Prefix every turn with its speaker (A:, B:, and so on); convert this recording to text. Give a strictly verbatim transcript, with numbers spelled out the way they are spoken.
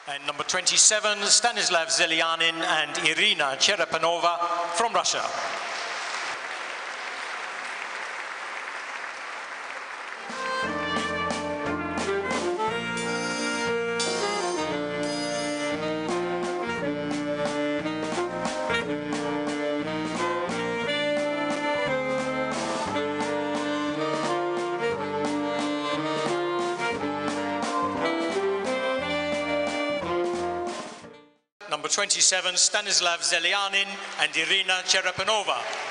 A: And number twenty-seven, Stanislav Zelianin and Irina Cherepanova from Russia. Number twenty-seven, Stanislav Zelianin and Irina Cherepanova.